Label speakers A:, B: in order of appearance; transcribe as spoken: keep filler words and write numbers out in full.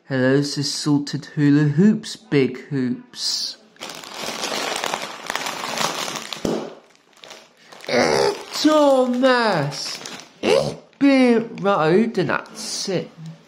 A: Hello, this is Salted Hula Hoops, Big Hoops. Thomas! Ich bin right, and that's it.